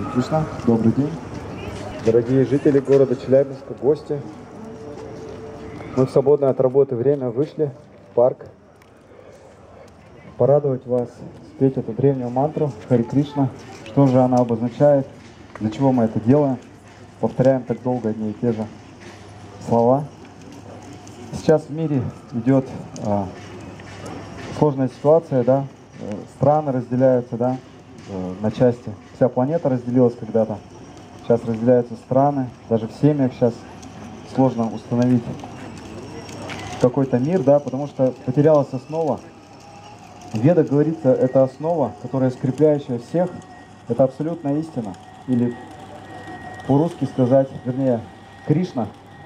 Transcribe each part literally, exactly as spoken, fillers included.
Кришна, добрый день. Дорогие жители города Челябинска, гости. Мы в свободное от работы время вышли в парк порадовать вас, спеть эту древнюю мантру Хари Кришна. Что же она обозначает, для чего мы это делаем. Повторяем так долго одни и те же слова. Сейчас в мире идет а, сложная ситуация, да, страны разделяются, да, на части. Вся планета разделилась когда-то. Сейчас разделяются страны. Даже в семьях сейчас сложно установить какой-то мир, да, потому что потерялась основа. В Ведах говорится, это основа, которая скрепляющая всех. Это абсолютная истина. Или по-русски сказать, вернее, Кришна.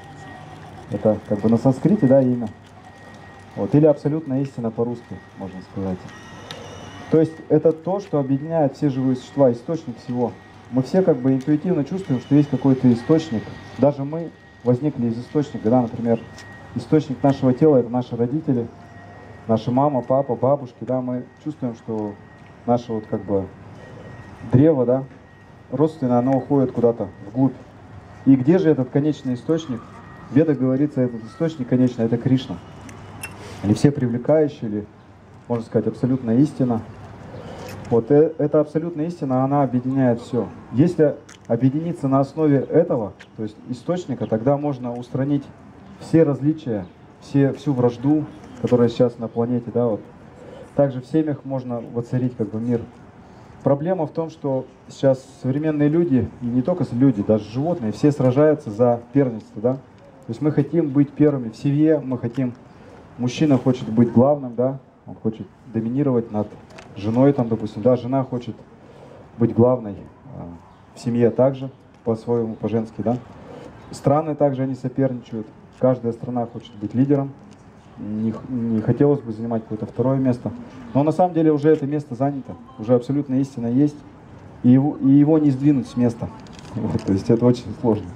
Это как бы на санскрите, да, имя. Вот. Или абсолютная истина по-русски, можно сказать. То есть это то, что объединяет все живые существа, источник всего. Мы все как бы интуитивно чувствуем, что есть какой-то источник. Даже мы возникли из источника, да, например, источник нашего тела — это наши родители, наша мама, папа, бабушки, да, мы чувствуем, что наше вот как бы древо, да, родственное, оно уходит куда-то вглубь. И где же этот конечный источник? В Ведах говорится, этот источник конечный — это Кришна. Или все привлекающие, или, можно сказать, абсолютная истина. Вот эта абсолютная истина, она объединяет все. Если объединиться на основе этого, то есть источника, тогда можно устранить все различия, все, всю вражду, которая сейчас на планете, да, вот. Также в семьях можно воцарить как бы мир. Проблема в том, что сейчас современные люди, и не только люди, даже животные, все сражаются за первенство, да. То есть мы хотим быть первыми в семье, мы хотим, мужчина хочет быть главным, да, он хочет доминировать над женой, там, допустим, да, жена хочет быть главной а, в семье также, по-своему, по-женски, да. Страны также, они соперничают, каждая страна хочет быть лидером, не, не хотелось бы занимать какое-то второе место, но на самом деле уже это место занято, уже абсолютная истина есть, и его, и его не сдвинуть с места, вот, то есть это очень сложно.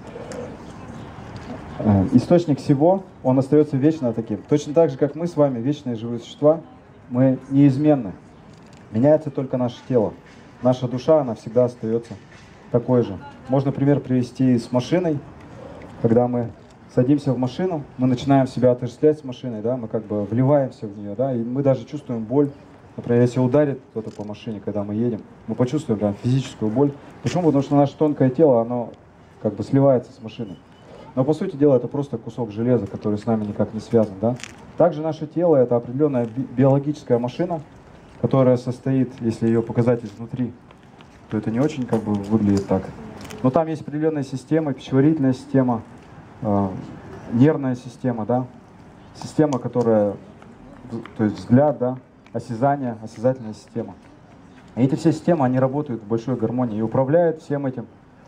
Источник всего, он остается вечно таким. Точно так же, как мы с вами, вечные живые существа, мы неизменны. Меняется только наше тело. Наша душа, она всегда остается такой же. Можно пример привести с машиной. Когда мы садимся в машину, мы начинаем себя отождествлять с машиной, да, мы как бы вливаемся в нее, да, и мы даже чувствуем боль. Например, если ударит кто-то по машине, когда мы едем, мы почувствуем прям физическую боль. Почему? Потому что наше тонкое тело, оно как бы сливается с машиной. Но по сути дела это просто кусок железа, который с нами никак не связан, да. Также наше тело — это определенная би биологическая машина, которая состоит, если ее показать изнутри, то это не очень как бы выглядит так. Но там есть определенная система, пищеварительная система, э, нервная система, да, система, которая, то есть взгляд, да, осязание, осязательная система. И эти все системы, они работают в большой гармонии и управляют всем этим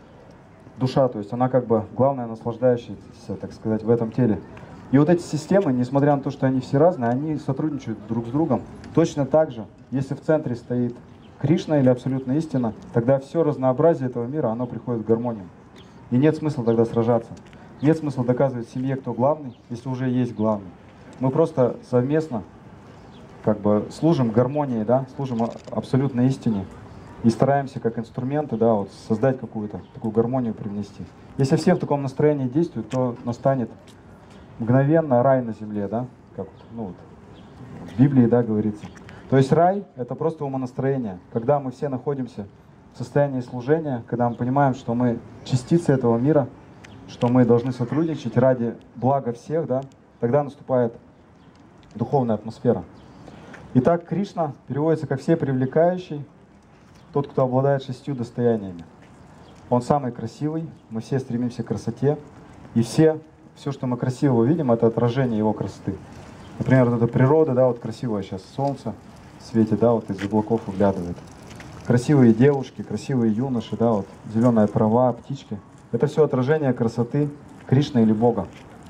душа, то есть она как бы главная наслаждающаяся, так сказать, в этом теле. И вот эти системы, несмотря на то, что они все разные, они сотрудничают друг с другом. Точно так же, если в центре стоит Кришна или абсолютная истина, тогда все разнообразие этого мира, оно приходит в гармонию. И нет смысла тогда сражаться. Нет смысла доказывать семье, кто главный, если уже есть главный. Мы просто совместно как бы служим гармонии, да, служим абсолютной истине. И стараемся как инструменты, да, вот, создать какую-то такую гармонию, привнести. Если все в таком настроении действуют, то настанет мгновенно рай на земле, да, как вот, ну, вот, в Библии, да, говорится. То есть рай — это просто умонастроение, когда мы все находимся в состоянии служения, когда мы понимаем, что мы частицы этого мира, что мы должны сотрудничать ради блага всех, да, тогда наступает духовная атмосфера. Итак, Кришна переводится как «все привлекающий», тот, кто обладает шестью достояниями. Он самый красивый, мы все стремимся к красоте, и все, все, что мы красивого видим, это отражение его красоты. Например, вот эта природа, да, вот красивое сейчас солнце светит, да, вот из облаков выглядывает. Красивые девушки, красивые юноши, да, вот зеленая трава, птички. Это все отражение красоты Кришны или Бога.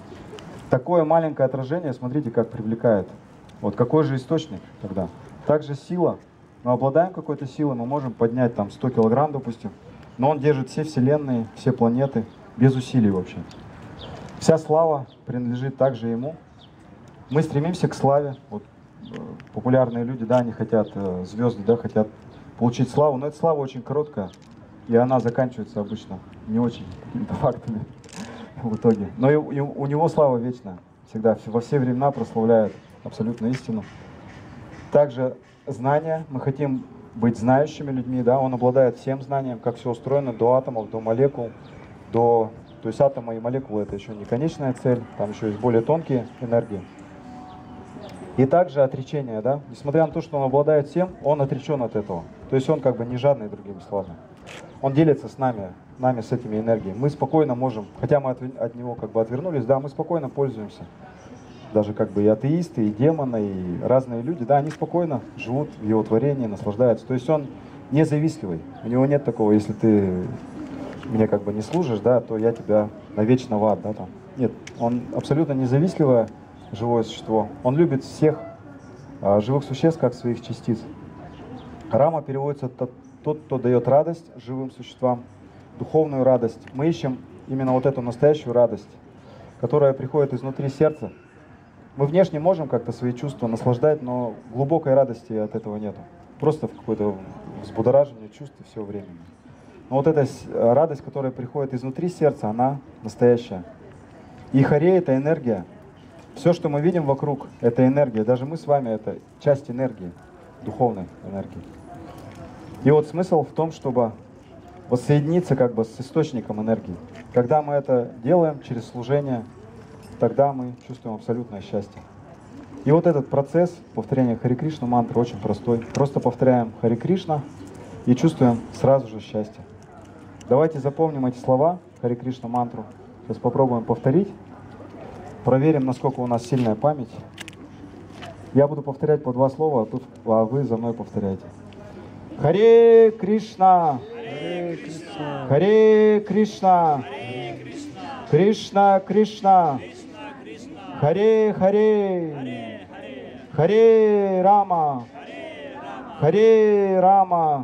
Такое маленькое отражение, смотрите, как привлекает. Вот какой же источник тогда? Также сила. Мы обладаем какой-то силой, мы можем поднять там сто килограмм, допустим, но он держит все вселенные, все планеты, без усилий вообще. Вся слава принадлежит также ему. Мы стремимся к славе. Вот, э, популярные люди, да, они хотят, э, звезды, да, хотят получить славу, но эта слава очень короткая. и она заканчивается обычно не очень какими-то фактами в итоге. Но и, и у него слава вечная, всегда, во все времена прославляет абсолютную истину. Также знания, мы хотим быть знающими людьми, да, он обладает всем знанием, как все устроено, до атомов, до молекул, до, то есть атомы и молекулы это еще не конечная цель, там еще есть более тонкие энергии. И также отречение, да, несмотря на то, что он обладает всем, он отречен от этого. То есть он как бы не жадный, другими словами. Он делится с нами, нами с этими энергиями. Мы спокойно можем, хотя мы от, от него как бы отвернулись, да, мы спокойно пользуемся. Даже как бы и атеисты, и демоны, и разные люди, да, они спокойно живут в его творении, наслаждаются. То есть он независливый. У него нет такого, если ты мне как бы не служишь, да, то я тебя навечно в ад, да, там. Нет, он абсолютно независливое живое существо. Он любит всех а, живых существ как своих частиц. Рама переводится тот, тот, кто дает радость живым существам, духовную радость. Мы ищем именно вот эту настоящую радость, которая приходит изнутри сердца. Мы внешне можем как-то свои чувства наслаждать, но глубокой радости от этого нету. Просто в какое-то взбудоражение чувств и все время. Но вот эта радость, которая приходит изнутри сердца, она настоящая. И харе — это энергия. Все, что мы видим вокруг, это энергия. Даже мы с вами — это часть энергии, духовной энергии. И вот смысл в том, чтобы воссоединиться как бы с источником энергии. Когда мы это делаем через служение, тогда мы чувствуем абсолютное счастье. И вот этот процесс повторения Харе Кришна мантры очень простой. Просто повторяем Харе Кришна и чувствуем сразу же счастье. Давайте запомним эти слова, Харе Кришна мантру. Сейчас попробуем повторить. Проверим, насколько у нас сильная память. Я буду повторять по два слова, а вы за мной повторяйте. Харе Кришна, Харе Кришна, Харе Кришна, Кришна Кришна, Харе Харе, Харе Рама, Харе Рама,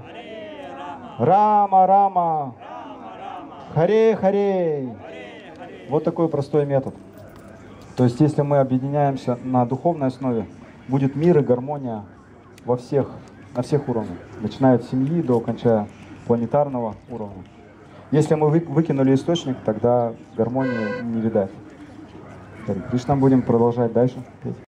Рама Рама, Харе Харе. Вот такой простой метод. То есть, если мы объединяемся на духовной основе, будет мир и гармония во всех, на всех уровнях, начиная от семьи до кончая планетарного уровня. Если мы вы, выкинули источник, тогда гармонии не видать. Кришна, будем продолжать дальше петь.